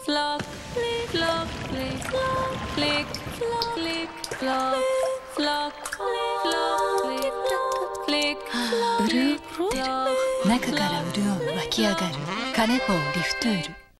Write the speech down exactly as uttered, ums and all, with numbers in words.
flock, flick, flock, flick, flock, flick, flock, flick, flock, flock, flick, flick, 潤ってる。中から潤う湧き上がるカネボウリフトゥール。